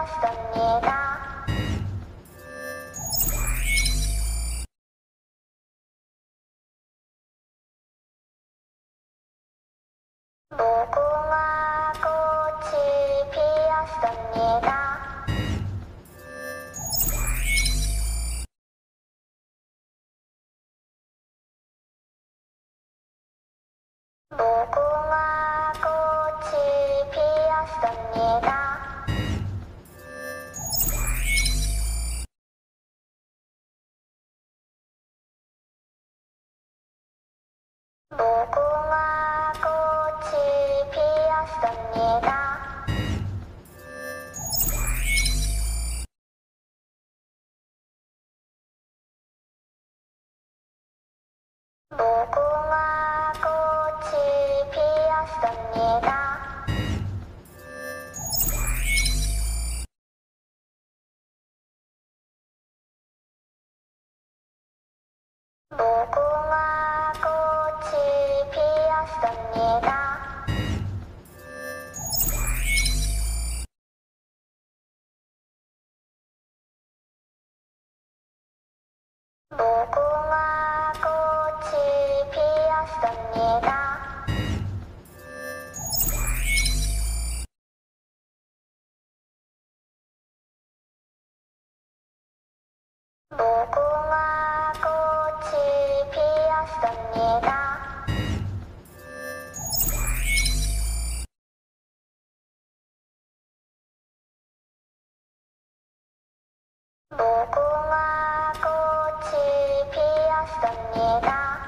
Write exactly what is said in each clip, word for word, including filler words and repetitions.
피었습니다. 무궁화 꽃이 피었습니다. 무궁화 꽃이 피었습니다. 무궁화 꽃이 피었습니다. 무궁화 꽃이 피었습니다. 무궁화 꽃이 피었습니다. 무궁화 꽃이 피었습니다. 무궁화 꽃이 피었습니다. 무궁화 꽃이 피었습니다.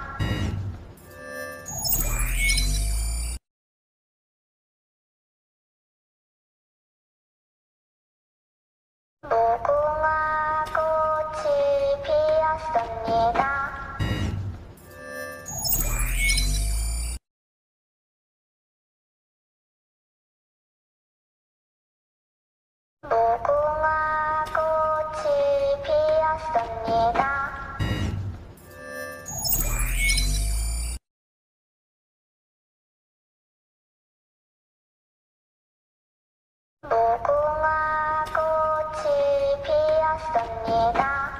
무궁화 꽃이 피었습니다. 무궁화 꽃이 피었습니다. 무궁화 꽃이 피었습니다.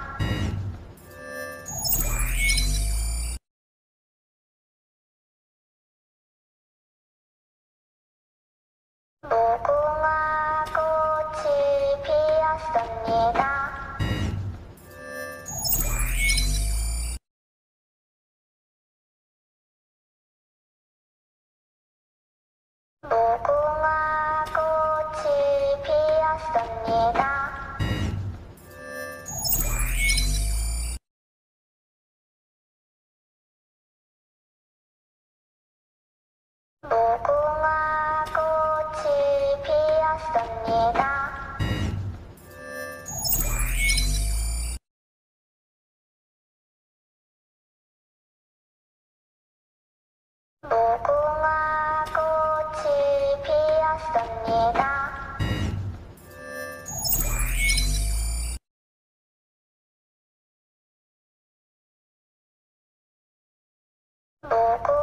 무궁화 꽃이 피었습니다. 무궁화 꽃이 피었습니다. 무궁화 꽃이 피었습니다. 무궁화 꽃이 피었습니다. 무궁화